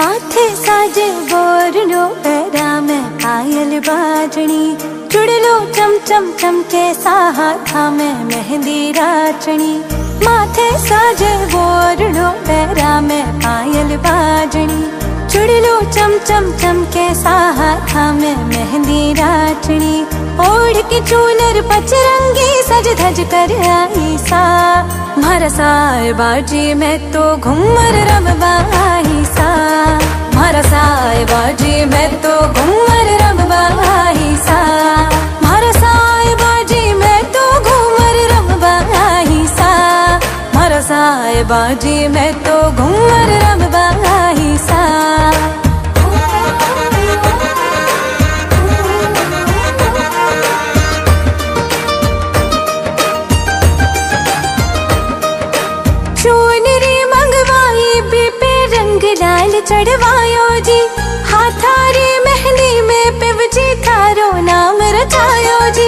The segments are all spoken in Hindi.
माथे साजे बोरनो पैरा में पायल बाजनी, चुड़लो चम चम चमके हाथा में मेहंदी राचनी। माथे साजे बोरनो पैरा में पायल बाजनी, चुड़लो चम चम चमके हाथा में मेहंदी राचनी। ओढ़ के चूनर पचरंगी सज धज कर आई सा, मारा साए बाजी में तो घूमर रमबाई सा। मारा साए बाजी में तो घूमर रमबाई सा। मारा साए बाजी में तो घूमर रमबाई सा। मारा साए बाजी में तो घूमर रमबाई सा। चूनरी मंगवाई पे रंग लाल चढ़वायो जी, हाथारी मेहंदी में पिवजी थारो नाम रचायो जी।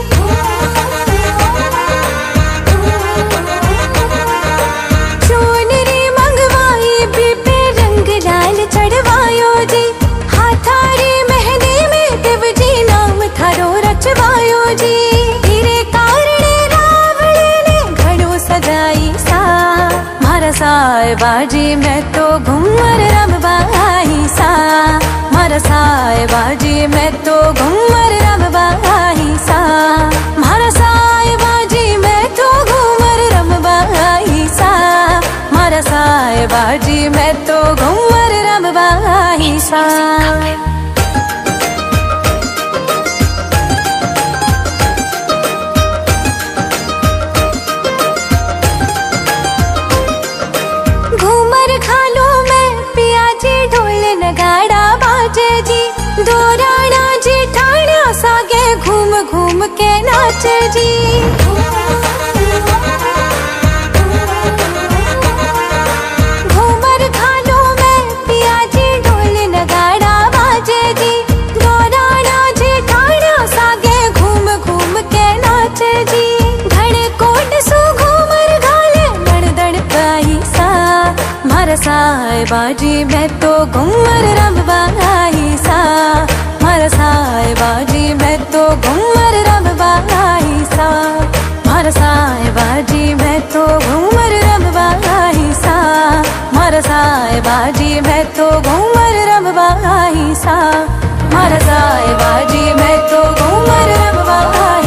चूनरी मंगवाई पे रंग लाल चढ़वायो जी, हाथारी मेहंदी में पिवजी नाम थारो रचवायो जी। तेरे कारणे रावण ने घड़ो सजाई सा, मारा साए बाजी में तो घूमर रमबाई सा। मारा साए बाजी में तो घूमर रमबाई सा। मारा साए बाजी में तो घूमर रमबाई सा। मारा साए बाजी में तो घूमर रमबाई सा। दो राणा जी ठाणा सागे घूम घूम के नाचे जी। घूमर खानों में पिया जी ढोल नगाड़ा बाजे जी। दो राणा जी ठाणा सागे घूम घूम के नाचे जी। धड़ कोट सो घूमर घाले दड़ दड़ पाई सा, मारा साए बाजी में तो घूमर रमबाई सा। मारा साए बाजी में तो घूमर रमबाई सा। मारा साए बाजी में तो घूमर रमबाई सा। मारा साए बाजी में तो घूमर रमबाई सा। मारा साए बाजी में तो घूमर रमबाई